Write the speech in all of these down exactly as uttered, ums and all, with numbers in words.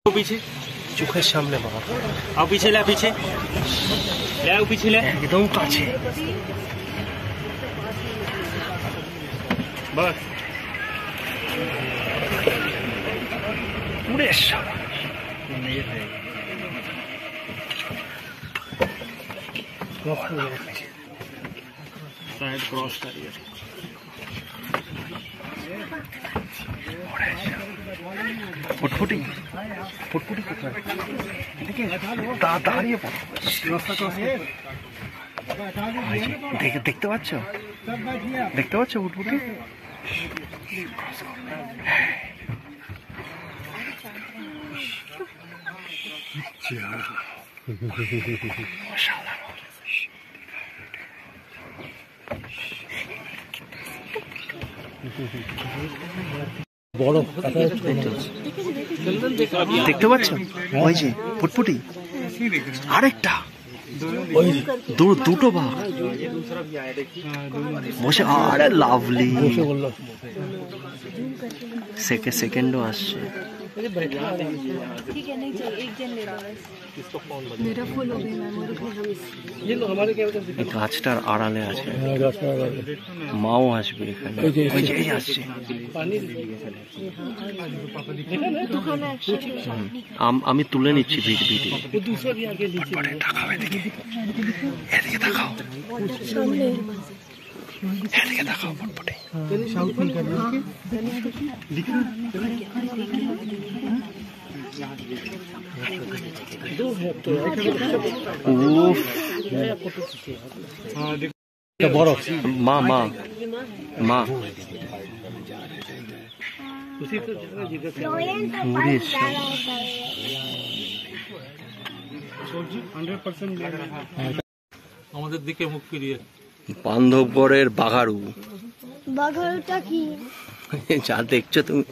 पीछे চোখের সামনে বাবা आओ पीछे ले पीछे ले आओ पीछे ले একদম কাছে बस উড়ে শালা साइड क्रॉस करिए फुटफुटी फुटफुटी कोথায় এদিকে তা দাঁড়িয়ে পড়ো দেখে দেখতে পাচ্ছ দেখতে পাচ্ছ ফুটফুটি মাশাআল্লাহ বড় দেখতে পাচ্ছ ওই যে ফুটফুটি আরেকটা দুটো বাঘ বসে আরে লাভলি সেকেন্ড সেকেন্ডও আসছে ठीक है नहीं चाहिए एक जन ले लो बस मेरा फुल हो गया मेमोरी को हम গাছটার আড়ালে আছে মাও আসবে এখানে ওই যে এই আসছে আমি তুলে নিচ্ছি ভিডিও এদিকে তাকাও এদিকে তাকাও ফুটফুটি বড় মা মা মা আমাদের দিকে মুখ ফিরিয়ে বান্ধবগড়ের বাঘারু বাঘারুটা কি যা দেখছো তুমি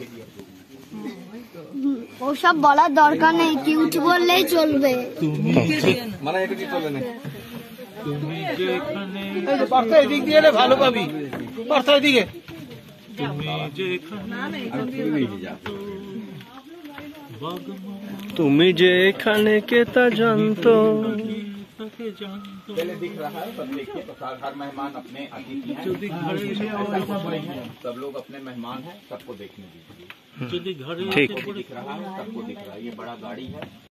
ওসব বলার দরকার নেই কিউট বললেই চলবে মানে এটা কি চলে না তুমি যেখানে এই যে পার্থ এদিক দিয়ে এলে ভালো পাবি পার্থ এদিকে তুমি যেখানে তুমি যে এখানে কে তা জানতো पहले दिख रहा है पर देखिए तो हर मेहमान अपने अतिथि हैं, सब लोग अपने मेहमान हैं, सबको देखने दीजिए। ठीक दिख रहा है सबको दिख रहा है ये बड़ा गाड़ी है।